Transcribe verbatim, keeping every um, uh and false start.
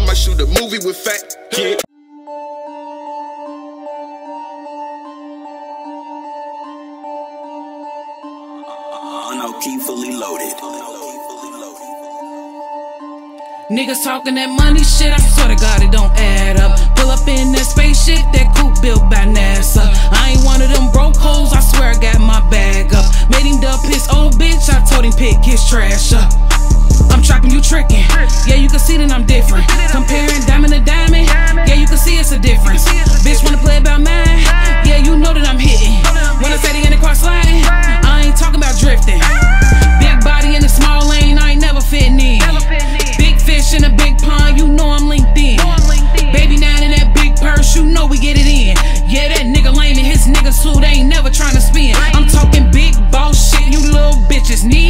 might shoot a movie with Fat Kid. No key fully loaded. Niggas talking that money shit, I swear to God it don't add up. Pull up in that spaceship, that coupe built by NASA. I ain't one of them broke hoes, I swear I got my bag up. Made him dump his old bitch, I told him pick his trash up. I'm trapping, you tricking. Yeah, you can see that I'm different. Comparing diamond to diamond, yeah, you can see it's a difference. Bitch wanna play about mine, yeah, you know that I'm hitting. When I say they in the car sliding, I ain't talking about drifting. Big body in a small lane, I ain't never fitting in. Big fish in a big pond, you know I'm linked in. Baby nine in that big purse, you know we get it in. Yeah, that nigga lame and his niggas too, they ain't never trying to spin. I'm talking big boss shit, you little bitches need